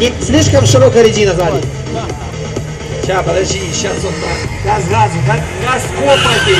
Не слишком широкая резина сзади. Сейчас, подожди, сейчас вот так. Газ газу, газ копоти.